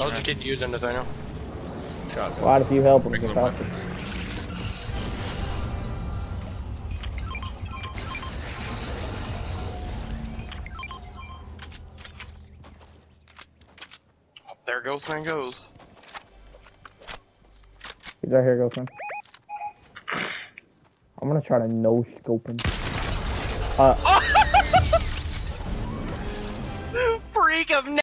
How's the kid using Nathaniel? Shotgun. Why, if you help him, Regular get out. weapons. There Ghostman goes. He's right here, Ghostman. I'm gonna try to no-scope him. Freak of